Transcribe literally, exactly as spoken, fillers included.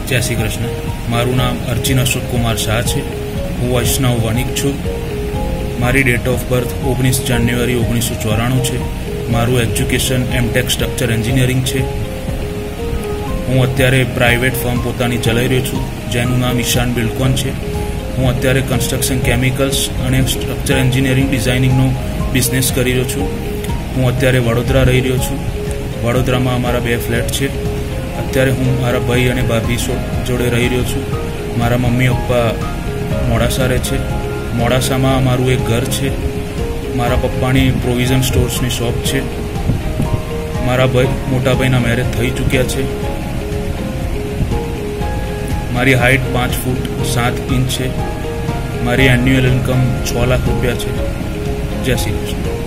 जय श्री कृष्ण। मारू नाम अर्चिन अशोक कुमार शाह है। हूँ वैष्णव वणिक छूँ। मारी डेट ऑफ बर्थ ओगनीस जान्युआरी ओगनीस सौ चौराणु है। मारू एज्युकेशन एमटेक स्ट्रक्चर एंजीनियरिंग है। हूँ अत्यारे प्राइवेट फर्म पोतानी चलाई रह्यो छूँ जेनुं नाम ईशान बिल्डकॉन है। हूँ अत्यारे कंस्ट्रक्शन केमिकल्स और स्ट्रक्चर एंजीनियरिंग डिजाइनिंगनो बिजनेस करी रह्यो छूँ। हूँ अत्यारे वडोदरा रही रह्यो छूँ। वडोदरामां अमारा बे फ्लेट है। अत्यारे हूँ मारा भाई और भाभी जोड़े रही रह्यो छूँ। मारा मम्मी पप्पा मोड़ासा रहे छे। मोड़ासामां अमारुं एक घर है। मारा पप्पानी प्रोविजन स्टोर्सनी शॉप है। मारा भाई मोटा भाईना मैरेज थई चूक्या छे। मारी हाइट पांच फूट सात इंच है। मारी एन्युअल इनकम छ लाख रुपया है। जय श्री कृष्ण।